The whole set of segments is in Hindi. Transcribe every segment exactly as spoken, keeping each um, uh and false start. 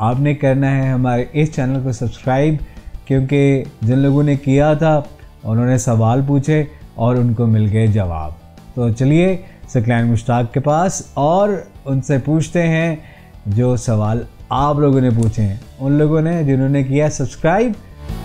आपने करना है हमारे इस चैनल को सब्सक्राइब, क्योंकि जिन लोगों ने किया था उन्होंने सवाल पूछे और उनको मिल गए जवाब। तो चलिए सकलैन मुश्ताक के पास और उनसे पूछते हैं जो सवाल आप लोगों ने पूछे हैं, उन लोगों ने जिन्होंने किया सब्सक्राइब।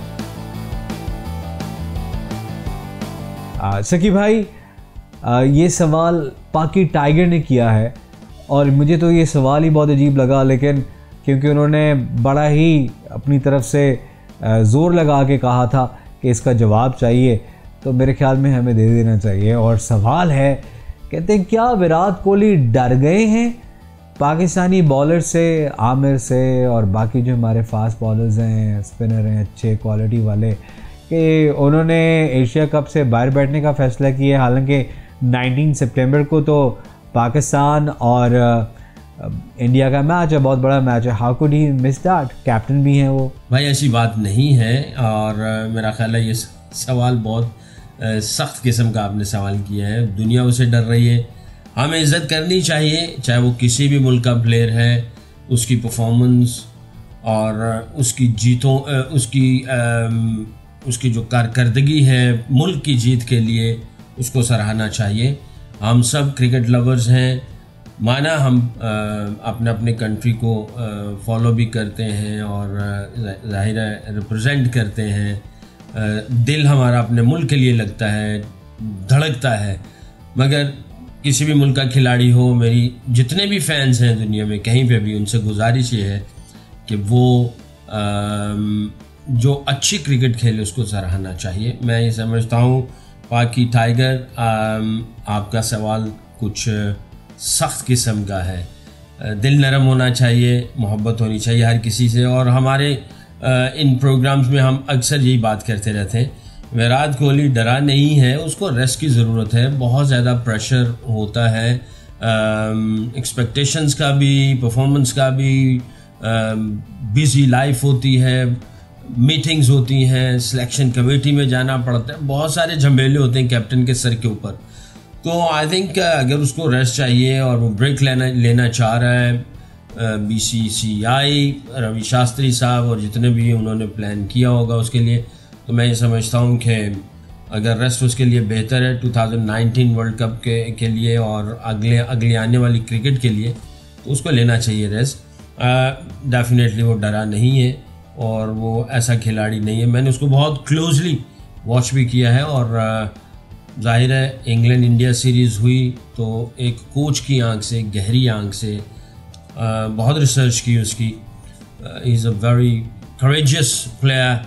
सकी भाई, आ, ये सवाल पाकि टाइगर ने किया है और मुझे तो ये सवाल ही बहुत अजीब लगा, लेकिन क्योंकि उन्होंने बड़ा ही अपनी तरफ से ज़ोर लगा के कहा था कि इसका जवाब चाहिए, तो मेरे ख्याल में हमें दे देना चाहिए। और सवाल है, कहते हैं क्या विराट कोहली डर गए हैं पाकिस्तानी बॉलर से, आमिर से और बाकी जो हमारे फास्ट बॉलर्स हैं, स्पिनर हैं अच्छे क्वालिटी वाले, कि उन्होंने एशिया कप से बाहर बैठने का फ़ैसला किया। हालांकि उन्नीस सितंबर को तो पाकिस्तान और इंडिया का मैच है, बहुत बड़ा मैच है। How could he miss that? Captain भी हैं वो। भाई ऐसी बात नहीं है, और मेरा ख्याल है ये सवाल बहुत सख्त किस्म का आपने सवाल किया है। दुनिया उसे डर रही है, हमें इज़्ज़त करनी चाहिए, चाहे वो किसी भी मुल्क का प्लेयर है, उसकी परफॉर्मेंस और उसकी जीतों उसकी उसकी जो कारकर्दगी है मुल्क की जीत के लिए, उसको सराहना चाहिए। हम सब क्रिकेट लवर्स हैं, माना हम अपने अपने कंट्री को फॉलो भी करते हैं और ज़ाहिर है रिप्रेजेंट करते हैं, दिल हमारा अपने मुल्क के लिए लगता है, धड़कता है। मगर किसी भी मुल्क का खिलाड़ी हो, मेरी जितने भी फैंस हैं दुनिया में कहीं पे भी, उनसे गुजारिश ये है कि वो आ, जो अच्छी क्रिकेट खेले उसको सराहना चाहिए। मैं ये समझता हूँ पाकि टाइगर, आपका सवाल कुछ सख्त किस्म का है। दिल नरम होना चाहिए, मोहब्बत होनी चाहिए हर किसी से। और हमारे इन प्रोग्राम्स में हम अक्सर यही बात करते रहते हैं, विराट कोहली डरा नहीं है, उसको रेस्ट की ज़रूरत है। बहुत ज़्यादा प्रेशर होता है, एक्सपेक्टेशंस का भी, परफॉर्मेंस का भी, बिज़ी लाइफ होती है, मीटिंग्स होती हैं, सिलेक्शन कमेटी में जाना पड़ता है, बहुत सारे झमेले होते हैं कैप्टन के सर के ऊपर। तो आई थिंक अगर उसको रेस्ट चाहिए और वो ब्रेक लेना लेना चाह रहा है, B C C I, Ravi Shastri साहब और जितने भी उन्होंने प्लान किया होगा उसके लिए, तो मैं ये समझता हूँ कि अगर रेस्ट उसके लिए बेहतर है दो हज़ार उन्नीस वर्ल्ड कप के के लिए और अगले अगले आने वाली क्रिकेट के लिए, तो उसको लेना चाहिए रेस्ट। डेफिनेटली वो डरा नहीं है और वो ऐसा खिलाड़ी नहीं है। मैंने उसको बहुत क्लोजली वॉच भी किया है और जाहिर है इंग्लैंड इंडिया सीरीज़ हुई तो एक कोच की आंख से, गहरी आंख से बहुत रिसर्च की उसकी। He is a very courageous player,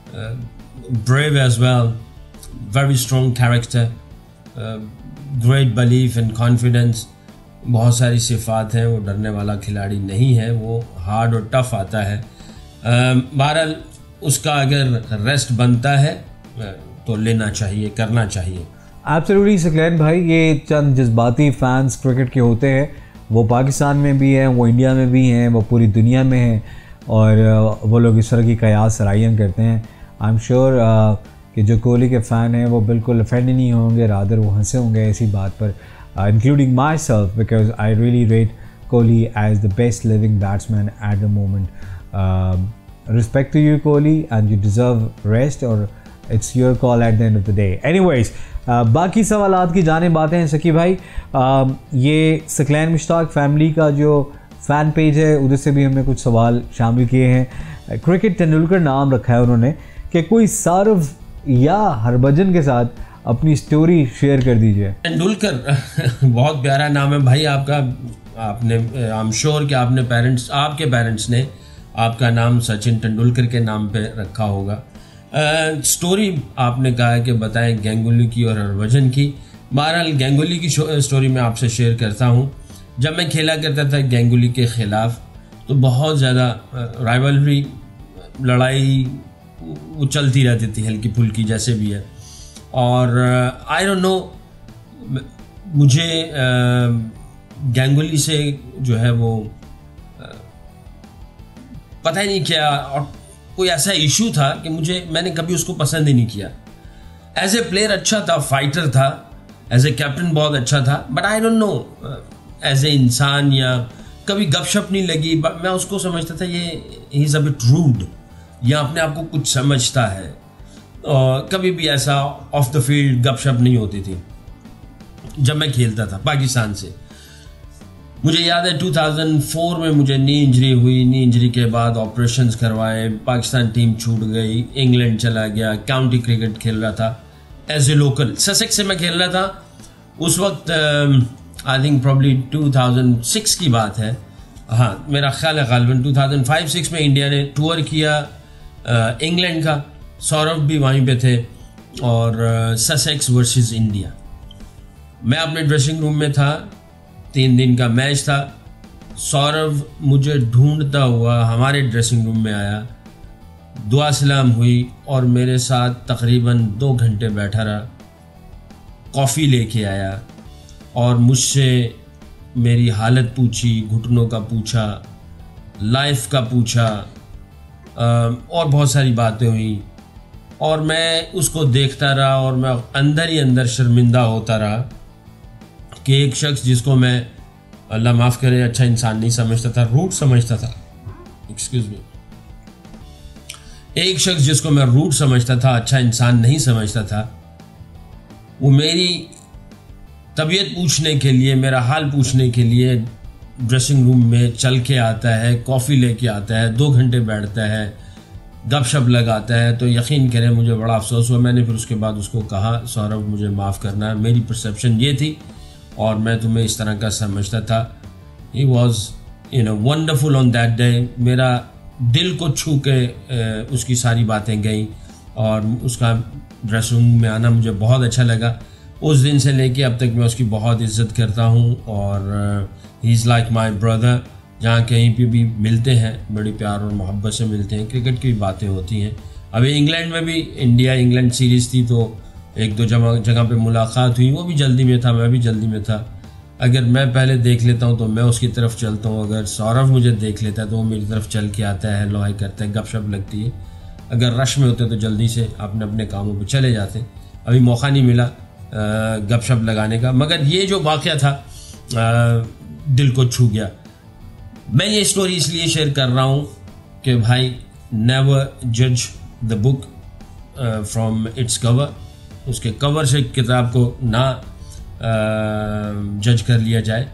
brave as well, very strong character, uh, great belief and confidence, बहुत सारी सिफ़ात हैं। वो डरने वाला खिलाड़ी नहीं है, वो हार्ड और टफ आता है। बहरहाल उसका अगर रेस्ट बनता है तो लेना चाहिए, करना चाहिए। एब्सोल्युटली सकलैन भाई, ये चंद जज्बाती फैंस क्रिकेट के होते हैं, वो पाकिस्तान में भी हैं, वो इंडिया में भी हैं, वो पूरी दुनिया में हैं, और वो लोग इस तरह की कयास सराहियाँ करते हैं। आई एम श्योर कि जो कोहली के फ़ैन हैं वो बिल्कुल ऑफेंड नहीं होंगे, रादर वो हंसे होंगे ऐसी बात पर, including myself, because I really rate Kohli as the best living batsman at the moment. Respect to you Kohli, and you deserve rest, और it's your call at the end of the day. Anyways, बाकी सवालात की जाने बातें हैं सकी भाई। uh, ये सकलैन मुश्ताक फैमिली का जो फ़ैन पेज है उधर से भी हमने कुछ सवाल शामिल किए हैं। क्रिकेट तेंदुलकर नाम रखा है उन्होंने, कि कोई सार्व या हरभजन के साथ अपनी स्टोरी शेयर कर दीजिए। तेंदुलकर बहुत प्यारा नाम है भाई आपका। आपने, आई एम श्योर कि आपने पेरेंट्स आपके पेरेंट्स ने आपका नाम सचिन तेंदुलकर के नाम पे रखा होगा। स्टोरी uh, आपने कहा है कि बताएं गांगुली की और हरभजन की। बहरहाल गांगुली की स्टोरी मैं आपसे शेयर करता हूँ। जब मैं खेला करता था गांगुली के ख़िलाफ़ तो बहुत ज़्यादा राइवलरी, लड़ाई वो चलती रहती थी, हल्की फुल्की जैसे भी है। और आई डोंट नो, मुझे गांगुली से जो है वो uh, पता ही नहीं क्या, और कोई ऐसा इशू था कि मुझे मैंने कभी उसको पसंद ही नहीं किया। एज ए प्लेयर अच्छा था, फाइटर था, एज ए कैप्टन बहुत अच्छा था, but I don't know as a इंसान या कभी गपशप नहीं लगी। मैं उसको समझता था ये he is a bit rude, या अपने आप को कुछ समझता है। और कभी भी ऐसा ऑफ द फील्ड गपशप नहीं होती थी जब मैं खेलता था पाकिस्तान से। मुझे याद है दो हज़ार चार में मुझे नी इंजरी हुई। नी इंजरी के बाद ऑपरेशंस करवाए, पाकिस्तान टीम छूट गई, इंग्लैंड चला गया, काउंटी क्रिकेट खेल रहा था एज ए लोकल। ससेक्स से मैं खेल रहा था उस वक्त, आई थिंक प्रॉब्ली दो हज़ार छह की बात है। हाँ, मेरा ख्याल है गालिबन दो हज़ार पाँच छह में इंडिया ने टूर किया इंग्लैंड का, सौरभ भी वहीं पे थे, और ससेक्स वर्सेस इंडिया। मैं अपने ड्रेसिंग रूम में था, तीन दिन का मैच था। सौरभ मुझे ढूंढता हुआ हमारे ड्रेसिंग रूम में आया, दुआ सलाम हुई और मेरे साथ तकरीबन दो घंटे बैठा रहा, कॉफ़ी लेके आया और मुझसे मेरी हालत पूछी, घुटनों का पूछा, लाइफ का पूछा, और बहुत सारी बातें हुई। और मैं उसको देखता रहा और मैं अंदर ही अंदर शर्मिंदा होता रहा कि एक शख्स जिसको मैं, अल्लाह माफ़ करे, अच्छा इंसान नहीं समझता था, रूट समझता था, एक्सक्यूज़ मी, एक शख्स जिसको मैं रूट समझता था, अच्छा इंसान नहीं समझता था, वो मेरी तबीयत पूछने के लिए, मेरा हाल पूछने के लिए ड्रेसिंग रूम में चल के आता है, कॉफ़ी लेके आता है, दो घंटे बैठता है, गपशप लगाता है। तो यकीन करें मुझे बड़ा अफसोस हुआ। मैंने फिर उसके बाद उसको कहा, सौरभ मुझे माफ़ करना, मेरी परसेप्शन ये थी और मैं तुम्हें इस तरह का समझता था। He was you know wonderful on that day. मेरा दिल को छू के उसकी सारी बातें गई और उसका ड्रेसिंग रूम में आना मुझे बहुत अच्छा लगा। उस दिन से लेके अब तक मैं उसकी बहुत इज़्ज़त करता हूँ और he is like my brother. जहाँ कहीं पे भी मिलते हैं बड़ी प्यार और मोहब्बत से मिलते हैं, क्रिकेट की बातें होती हैं। अभी इंग्लैंड में भी इंडिया इंग्लैंड सीरीज़ थी तो एक दो जगह जगह पे मुलाकात हुई, वो भी जल्दी में था, मैं भी जल्दी में था। अगर मैं पहले देख लेता हूँ तो मैं उसकी तरफ चलता हूँ, अगर सौरभ मुझे देख लेता है तो वो मेरी तरफ चल के आता है, हेलो हाय करता है, गपशप लगती है। अगर रश में होते तो जल्दी से अपने अपने कामों पर चले जाते। अभी मौका नहीं मिला गपशप लगाने का, मगर ये जो वाक़या था आ, दिल को छू गया। मैं ये स्टोरी इसलिए शेयर कर रहा हूँ कि भाई, नेवर जज the book from its cover. उसके कवर से किताब को ना जज कर लिया जाए।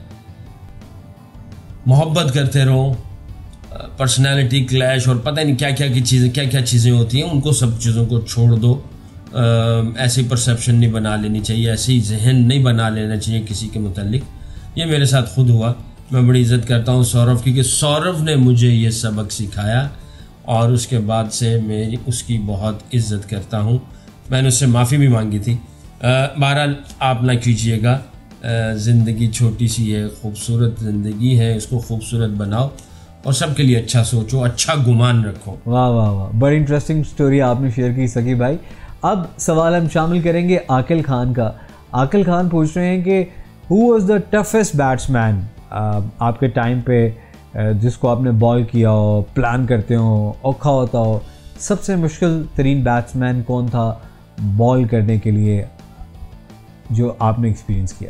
मोहब्बत करते रहो, पर्सनालिटी क्लैश और पता नहीं क्या क्या की चीज़ें क्या क्या चीज़ें होती हैं, उनको सब चीज़ों को छोड़ दो। ऐसी परसेप्शन नहीं बना लेनी चाहिए, ऐसी जहन नहीं बना लेना चाहिए किसी के मुतालिक। ये मेरे साथ खुद हुआ। मैं बड़ी इज़्ज़त करता हूँ सौरभ की कि सौरभ ने मुझे ये सबक सिखाया और उसके बाद से मेरी उसकी बहुत इज़्ज़त करता हूँ। मैंने उससे माफ़ी भी मांगी थी। बहरहाल आप ना कीजिएगा, ज़िंदगी छोटी सी है, खूबसूरत ज़िंदगी है, इसको खूबसूरत बनाओ और सबके लिए अच्छा सोचो, अच्छा गुमान रखो। वाह वाह वाह, बड़ी इंटरेस्टिंग स्टोरी आपने शेयर की सकी भाई। अब सवाल हम शामिल करेंगे आकिल खान का। आकिल खान पूछ रहे हैं कि who was the toughest batsman आपके टाइम पे, जिसको आपने बॉल किया हो, प्लान करते हो, औखा होता हो, सबसे मुश्किल तरीन बैट्समैन कौन था बॉल करने के लिए जो आपने एक्सपीरियंस किया?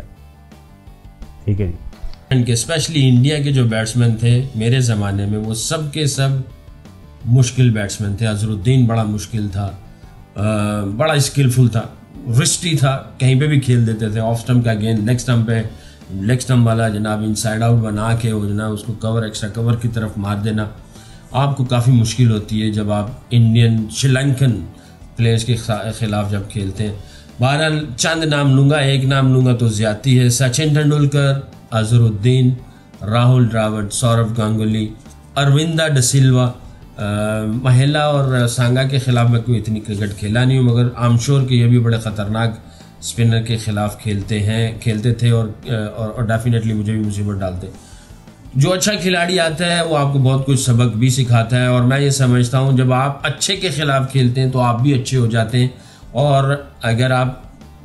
ठीक है जी। इनके स्पेशली इंडिया के जो बैट्समैन थे मेरे ज़माने में, वो सब के सब मुश्किल बैट्समैन थे। अजरुद्दीन बड़ा मुश्किल था, बड़ा स्किलफुल था, रिस्टी था, कहीं पे भी खेल देते थे। ऑफ स्टम्प का गेंद लेग स्टम्प पे, लेग स्टम्प वाला जनाब इनसाइड आउट बना के वो जनाब उसको कवर एक्स्ट्रा कवर की तरफ मार देना आपको काफ़ी मुश्किल होती है जब आप इंडियन श्रीलंकन प्लेयर्स के ख़िलाफ़ जब खेलते हैं। बहरहाल चंद नाम लूँगा, एक नाम लूँगा तो ज़्यादती है। सचिन तेंदुलकर, अजरुद्दीन, राहुल द्रविड़, सौरव गांगुली, अरविंदा डिसिल्वा। महिला और सांगा के ख़िलाफ़ मैं कोई इतनी क्रिकेट खेला नहीं हूँ, मगर आई एम श्योर कि ये भी बड़े ख़तरनाक स्पिनर के ख़िलाफ़ खेलते हैं खेलते थे और और डेफिनेटली मुझे भी मुसीबत डालते। जो अच्छा खिलाड़ी आता है वो आपको बहुत कुछ सबक भी सिखाता है और मैं ये समझता हूँ जब आप अच्छे के ख़िलाफ़ खेलते हैं तो आप भी अच्छे हो जाते हैं, और अगर आप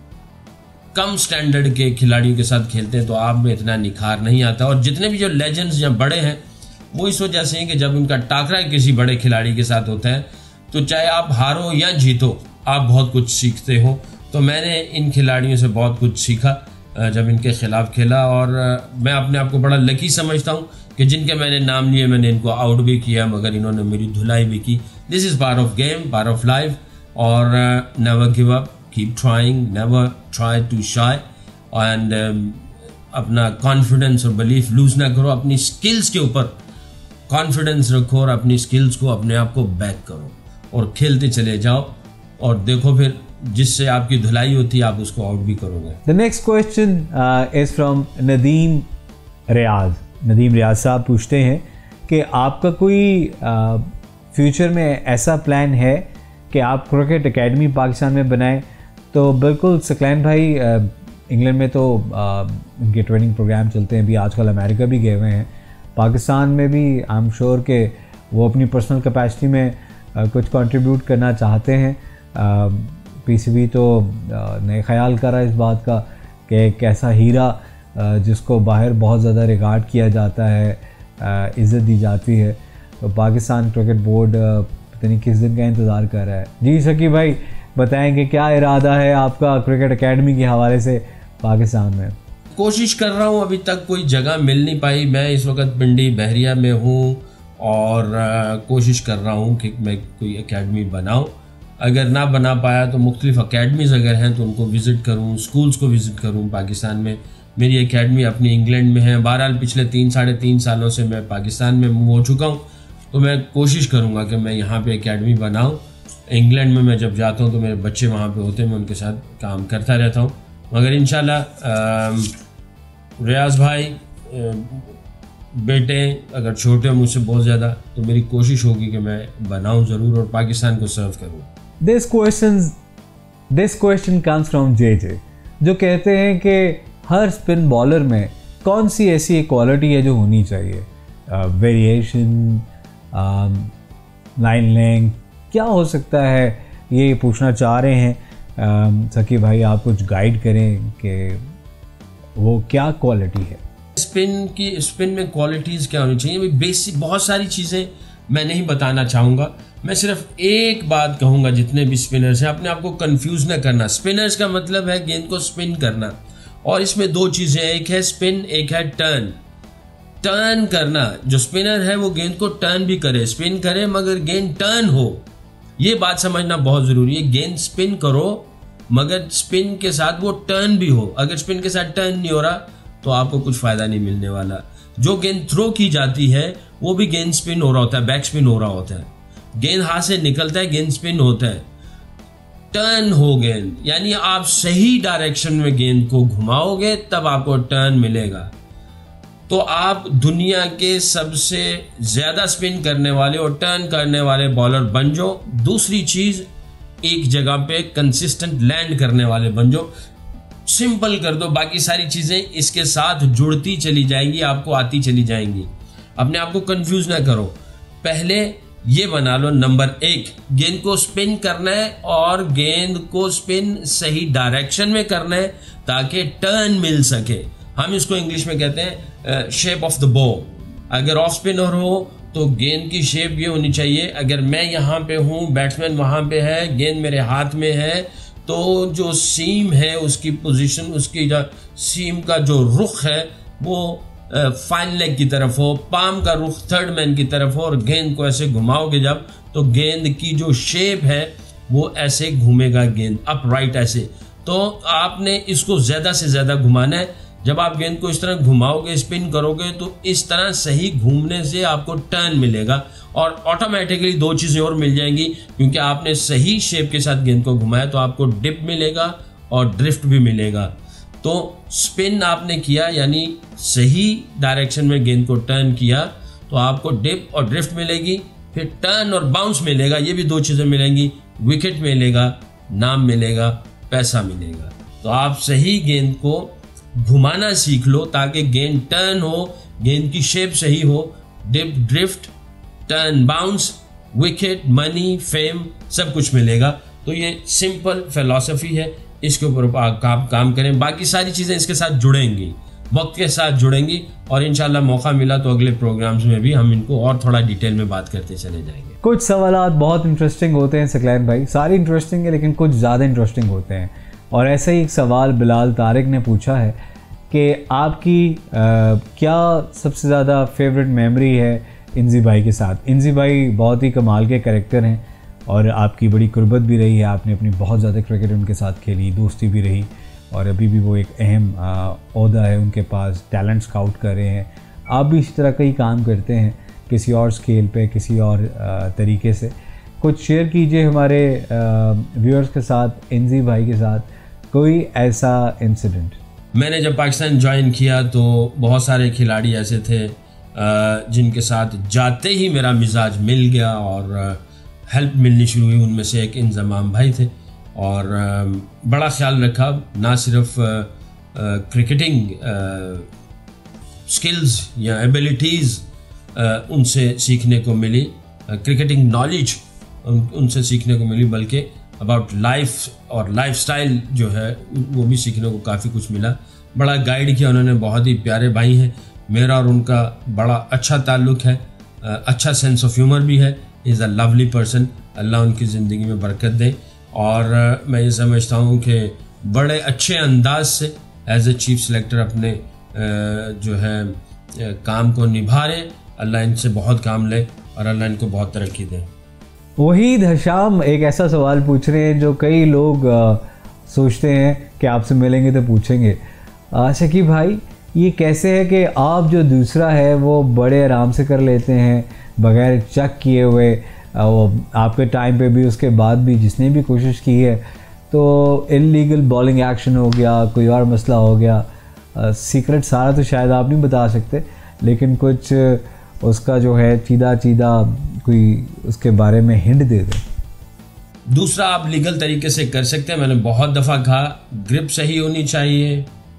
कम स्टैंडर्ड के खिलाड़ियों के साथ खेलते हैं तो आप में इतना निखार नहीं आता। और जितने भी जो लेजेंड्स या बड़े हैं वो इस वजह से हैं कि जब उनका टाकरा किसी बड़े खिलाड़ी के साथ होता है तो चाहे आप हारो या जीतो आप बहुत कुछ सीखते हो। तो मैंने इन खिलाड़ियों से बहुत कुछ सीखा जब इनके ख़िलाफ़ खेला, और मैं अपने आप को बड़ा लकी समझता हूँ कि जिनके मैंने नाम लिए मैंने इनको आउट भी किया मगर इन्होंने मेरी धुलाई भी की। This is part of game, part of life. और never give up, keep trying, never try to shy and अपना कॉन्फिडेंस और बिलीफ लूज ना करो। अपनी स्किल्स के ऊपर कॉन्फिडेंस रखो और अपनी स्किल्स को अपने आप को बैक करो और खेलते चले जाओ और देखो फिर जिससे आपकी धुलाई होती है आप उसको आउट भी करोगे। The next question is from Nadeem Riaz. Nadeem Riaz साहब पूछते हैं कि आपका कोई फ्यूचर uh, में ऐसा प्लान है कि आप क्रिकेट एकेडमी पाकिस्तान में बनाएं? तो बिल्कुल सकलैन भाई, इंग्लैंड uh, में तो uh, उनके ट्रेनिंग प्रोग्राम चलते हैं, अभी आजकल अमेरिका भी गए हुए हैं, पाकिस्तान में भी आई एम श्योर कि वो अपनी पर्सनल कैपेसिटी में uh, कुछ कंट्रीब्यूट करना चाहते हैं। पीसीबी uh, तो uh, नए ख्याल कर रहा है इस बात का कि एक ऐसा हीरा uh, जिसको बाहर बहुत ज़्यादा रिगार्ड किया जाता है, uh, इज़्ज़त दी जाती है, तो पाकिस्तान क्रिकेट बोर्ड uh, पता नहीं किस दिन का इंतज़ार कर रहा है। जी शकीब भाई बताएंगे क्या इरादा है आपका क्रिकेट एकेडमी के हवाले से पाकिस्तान में? कोशिश कर रहा हूँ, अभी तक कोई जगह मिल नहीं पाई। मैं इस वक्त पिंडी बहरिया में हूँ और आ, कोशिश कर रहा हूँ कि मैं कोई एकेडमी बनाऊँ। अगर ना बना पाया तो मुख्तलिफ अकेडमीज़ अगर हैं तो उनको विज़िट करूँ, स्कूल्स को विज़िट करूँ। पाकिस्तान में मेरी एकेडमी अपनी इंग्लैंड में है। बहरहाल पिछले तीन साढ़े तीन सालों से मैं पाकिस्तान में मूव हो चुका हूँ, तो मैं कोशिश करूँगा कि मैं यहाँ पे एकेडमी बनाऊँ। इंग्लैंड में मैं जब जाता हूँ तो मेरे बच्चे वहाँ पे होते हैं, मैं उनके साथ काम करता रहता हूँ। मगर इंशाल्लाह रियाज भाई बेटे अगर छोटे मुझसे बहुत ज़्यादा तो मेरी कोशिश होगी कि मैं बनाऊँ ज़रूर और पाकिस्तान को सर्व करूँ। This question this question comes from J J, जो कहते हैं कि हर स्पिन बॉलर में कौन सी ऐसी क्वालिटी है जो होनी चाहिए? वेरिएशन, लाइन लेंथ, क्या हो सकता है, ये पूछना चाह रहे हैं। सकी भाई आप कुछ गाइड करें कि वो क्या क्वालिटी है स्पिन की। स्पिन में क्वालिटीज़ क्या होनी चाहिए? बेसिक बहुत सारी चीज़ें मैं नहीं बताना चाहूँगा, मैं सिर्फ एक बात कहूँगा। जितने भी स्पिनर्स हैं अपने आप को कंफ्यूज ना करना। स्पिनर्स का मतलब है गेंद को स्पिन करना, और इसमें दो चीज़ें, एक है स्पिन, एक है टर्न। टर्न करना, जो स्पिनर है वो गेंद को टर्न भी करे, स्पिन करे मगर गेंद टर्न हो, ये बात समझना बहुत ज़रूरी है। गेंद स्पिन करो मगर स्पिन के साथ वो टर्न भी हो। अगर स्पिन के साथ टर्न नहीं हो रहा तो आपको कुछ फ़ायदा नहीं मिलने वाला। जो गेंद थ्रो की जाती है वो भी गेंद स्पिन हो रहा होता है, बैक स्पिन हो रहा होता है। गेंद हाथ से निकलता है, गेंद स्पिन होता है, टर्न हो गेंद, यानी आप सही डायरेक्शन में गेंद को घुमाओगे तब आपको टर्न मिलेगा। तो आप दुनिया के सबसे ज़्यादा स्पिन करने वाले और टर्न करने वाले बॉलर बन जाओ। दूसरी चीज़, एक जगह पे कंसिस्टेंट लैंड करने वाले बन जाओ। सिंपल कर दो, बाकी सारी चीज़ें इसके साथ जुड़ती चली जाएंगी, आपको आती चली जाएंगी। अपने आप को कंफ्यूज ना करो। पहले ये बना लो, नंबर एक, गेंद को स्पिन करना है और गेंद को स्पिन सही डायरेक्शन में करना है ताकि टर्न मिल सके। हम इसको इंग्लिश में कहते हैं शेप ऑफ द बो। अगर ऑफ स्पिनर हो तो गेंद की शेप ये होनी चाहिए। अगर मैं यहाँ पे हूँ, बैट्समैन वहाँ पे है, गेंद मेरे हाथ में है, तो जो सीम है उसकी पोजीशन, उसकी जो सीम का जो रुख है वो फाइन लेग की तरफ हो, पाम का रुख थर्ड मैन की तरफ हो, और गेंद को ऐसे घुमाओगे जब तो गेंद की जो शेप है वो ऐसे घूमेगा, गेंद अप राइट ऐसे। तो आपने इसको ज़्यादा से ज़्यादा घुमाना है। जब आप गेंद को इस तरह घुमाओगे, स्पिन करोगे, तो इस तरह सही घूमने से आपको टर्न मिलेगा और ऑटोमेटिकली दो चीज़ें और मिल जाएंगी, क्योंकि आपने सही शेप के साथ गेंद को घुमाया तो आपको डिप मिलेगा और ड्रिफ्ट भी मिलेगा। तो स्पिन आपने किया यानी सही डायरेक्शन में गेंद को टर्न किया तो आपको डिप और ड्रिफ्ट मिलेगी, फिर टर्न और बाउंस मिलेगा, ये भी दो चीज़ें मिलेंगी, विकेट मिलेगा, नाम मिलेगा, पैसा मिलेगा। तो आप सही गेंद को घुमाना सीख लो ताकि गेंद टर्न हो, गेंद की शेप सही हो, dip, drift, turn, bounce, wicket, money, fame, सब कुछ मिलेगा। तो ये सिंपल फिलॉसफी है, इसके ऊपर आप काम काम करें, बाकी सारी चीज़ें इसके साथ जुड़ेंगी, वक्त के साथ जुड़ेंगी, और इंशाल्लाह मौका मिला तो अगले प्रोग्राम्स में भी हम इनको और थोड़ा डिटेल में बात करते चले जाएंगे। कुछ सवालात बहुत इंटरेस्टिंग होते हैं सकलैन भाई, सारे इंटरेस्टिंग है लेकिन कुछ ज़्यादा इंटरेस्टिंग होते हैं। और ऐसा ही एक सवाल बिलाल तारिक ने पूछा है कि आपकी आ, क्या सबसे ज़्यादा फेवरेट मेमोरी है इंजी भाई के साथ। इंजी भाई बहुत ही कमाल के कैरेक्टर हैं और आपकी बड़ी कुर्बत भी रही है, आपने अपनी बहुत ज़्यादा क्रिकेट उनके साथ खेली, दोस्ती भी रही और अभी भी वो एक अहम ओहदा है उनके पास, टैलेंट स्काउट कर रहे हैं। आप भी इसी तरह का ही काम करते हैं किसी और स्केल पे, किसी और आ, तरीके से। कुछ शेयर कीजिए हमारे व्यूअर्स के साथ, इंजी भाई के साथ कोई ऐसा इंसिडेंट। मैंने जब पाकिस्तान ज्वाइन किया तो बहुत सारे खिलाड़ी ऐसे थे जिनके साथ जाते ही मेरा मिजाज मिल गया और हेल्प मिलनी शुरू हुई। उनमें से एक इंजमाम भाई थे और बड़ा ख्याल रखा, ना सिर्फ क्रिकेटिंग स्किल्स या एबिलिटीज़ उनसे सीखने को मिली, क्रिकेटिंग नॉलेज उनसे सीखने को मिली, बल्कि अबाउट लाइफ और लाइफस्टाइल जो है वो भी सीखने को काफ़ी कुछ मिला। बड़ा गाइड किया उन्होंने, बहुत ही प्यारे भाई हैं। मेरा और उनका बड़ा अच्छा ताल्लुक़ है, अच्छा सेंस ऑफ ह्यूमर भी है। इज़ अ लवली पर्सन, अल्लाह उनकी ज़िंदगी में बरकत दे। और मैं ये समझता हूँ कि बड़े अच्छे अंदाज से एज ए चीफ सेलेक्टर अपने जो है काम को निभा रहे। अल्लाह इनसे बहुत काम ले और अल्लाह इनको बहुत तरक्की दे। वहीद हशाम एक ऐसा सवाल पूछ रहे हैं जो कई लोग आ, सोचते हैं कि आपसे मिलेंगे तो पूछेंगे, शकीब भाई ये कैसे है कि आप जो दूसरा है वो बड़े आराम से कर लेते हैं बग़ैर चेक किए हुए, वो आपके टाइम पे भी उसके बाद भी जिसने भी कोशिश की है तो इल्लीगल बॉलिंग एक्शन हो गया, कोई और मसला हो गया, सीक्रेट सारा तो शायद आप नहीं बता सकते, लेकिन कुछ उसका जो है चीदा चीदा कोई उसके बारे में हिंट दे दे। दूसरा आप लीगल तरीके से कर सकते हैं। मैंने बहुत दफ़ा कहा, ग्रिप सही होनी चाहिए,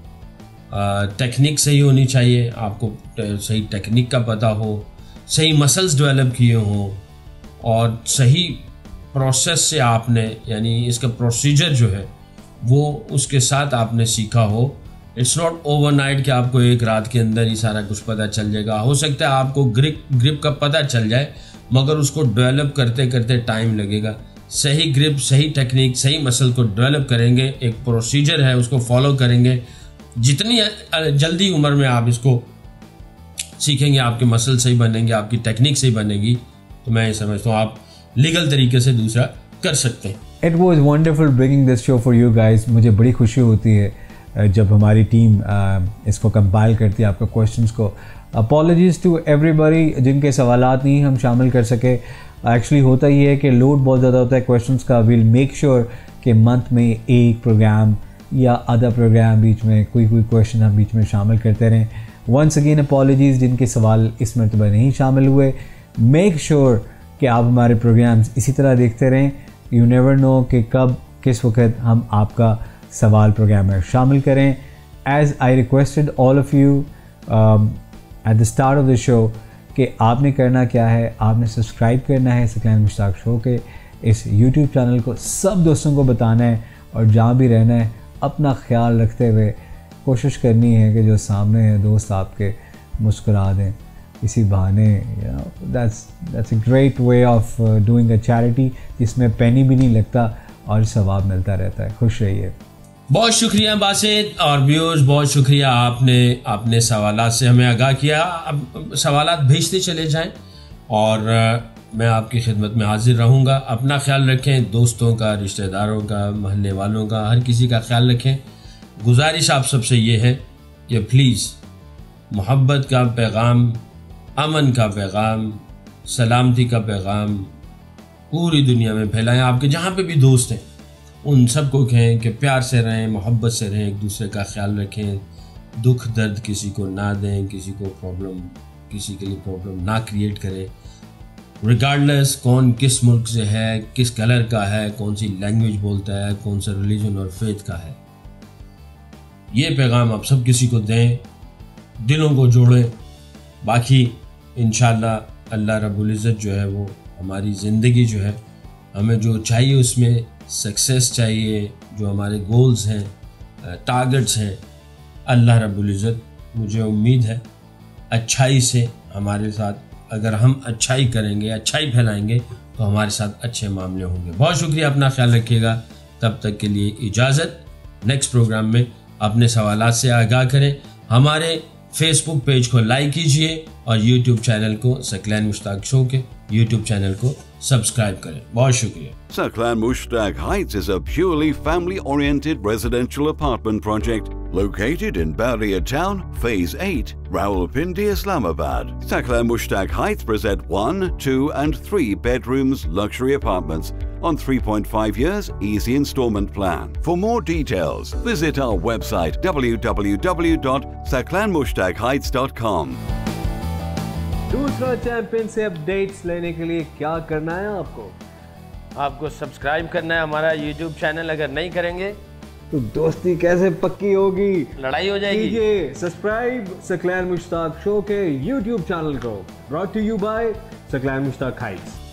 टेक्निक सही होनी चाहिए, आपको सही टेक्निक का पता हो, सही मसल्स डेवलप किए हों और सही प्रोसेस से आपने, यानी इसका प्रोसीजर जो है वो उसके साथ आपने सीखा हो। इट्स नॉट ओवरनाइट कि आपको एक रात के अंदर ही सारा कुछ पता चल जाएगा। हो सकता है आपको ग्रिप ग्रिप का पता चल जाए, मगर उसको डेवलप करते करते टाइम लगेगा। सही ग्रिप, सही टेक्निक, सही मसल को डेवलप करेंगे, एक प्रोसीजर है उसको फॉलो करेंगे, जितनी जल्दी उम्र में आप इसको सीखेंगे आपके मसल सही बनेंगे, आपकी टेक्निक सही बनेगी। तो मैं ये समझता हूँ आप लीगल तरीके से दूसरा कर सकते हैं। It was wonderful bringing this show for you guys. मुझे बड़ी खुशी होती है जब हमारी टीम इसको कंपाइल करती है, आपका क्वेश्चंस को। अपॉलॉजीज़ टू एवरीबॉडी जिनके सवालात नहीं हम शामिल कर सके। एक्चुअली होता ही है कि लोड बहुत ज़्यादा होता है क्वेश्चंस का। विल मेक श्योर कि मंथ में एक प्रोग्राम या आधा प्रोग्राम बीच में कोई कोई क्वेश्चन हम बीच में शामिल करते रहें। वंस अगेन अपॉलॉजीज़ जिनके सवाल इस मरतबा नहीं शामिल हुए। मेक श्योर sure कि आप हमारे प्रोग्राम्स इसी तरह देखते रहें। यू नेवर नो कि कब किस वक्त हम आपका सवाल प्रोग्राम में शामिल करें। As I requested all of you at the start of the show कि आपने करना क्या है, आपने सब्सक्राइब करना है सकलैन मुश्ताक शो के इस यूट्यूब चैनल को, सब दोस्तों को बताना है और जहाँ भी रहना है अपना ख्याल रखते हुए कोशिश करनी है कि जो सामने है दोस्त आपके मुस्कुरा दें इसी बहाने। You know that's that's a great way of doing a charity जिसमें पेनी भी नहीं लगता और सवाब मिलता रहता है। खुश रहिए। बहुत शुक्रिया बासित और व्यूअर्स, बहुत शुक्रिया आपने अपने सवालात से हमें आगाह किया। अब सवालात भेजते चले जाएं और मैं आपकी खिदमत में हाजिर रहूँगा। अपना ख्याल रखें, दोस्तों का, रिश्तेदारों का, महल्ले वालों का, हर किसी का ख्याल रखें। गुजारिश आप सबसे ये है कि प्लीज़ मोहब्बत का पैगाम, अमन का पैगाम, सलामती का पैगाम पूरी दुनिया में फैलाएं। आपके जहाँ पे भी दोस्त हैं उन सबको कहें कि प्यार से रहें, मोहब्बत से रहें, एक दूसरे का ख्याल रखें, दुख दर्द किसी को ना दें, किसी को प्रॉब्लम किसी के लिए प्रॉब्लम ना क्रिएट करें। रिगार्डलेस कौन किस मुल्क से है, किस कलर का है, कौन सी लैंग्वेज बोलता है, कौन सा रिलीजन और फेथ का है, ये पैगाम आप सब किसी को दें, दिलों को जोड़ें। बाकी इंशाअल्लाह अल्लाह रब्बुल इज़्ज़त जो है वो हमारी ज़िंदगी जो है, हमें जो चाहिए उसमें सक्सेस चाहिए, जो हमारे गोल्स हैं, टारगेट्स हैं, अल्लाह रब्बुल इज़्ज़त मुझे उम्मीद है अच्छाई से हमारे साथ, अगर हम अच्छाई करेंगे, अच्छाई फैलाएंगे तो हमारे साथ अच्छे मामले होंगे। बहुत शुक्रिया, अपना ख्याल रखिएगा। तब तक के लिए इजाज़त। नेक्स्ट प्रोग्राम में अपने सवालात से आगाह करें। हमारे फेसबुक पेज को लाइक कीजिए और यूट्यूब चैनल को, सकलैन मुश्ताक शो के यूट्यूब चैनल को सब्सक्राइब करें। बहुत शुक्रिया। Saqlain Mushtaq Heights is a purely family-oriented residential apartment project located in Bahria Town, Phase eight, Rawalpindi, Islamabad. Saqlain Mushtaq Heights present one, two and three bedrooms luxury apartments on three point five years easy installment plan. For more details, visit our website w w w dot saqlain mushtaq heights dot com. दूसरा चैंपियन से अपडेट्स लेने के लिए क्या करना है आपको? आपको सब्सक्राइब करना है हमारा यूट्यूब चैनल। अगर नहीं करेंगे तो दोस्ती कैसे पक्की होगी? लड़ाई हो जाएगी। कीजिए सब्सक्राइब सकलैन मुश्ताक शो के यूट्यूब चैनल को। Brought to you by Saqlain Mushtaq Heights.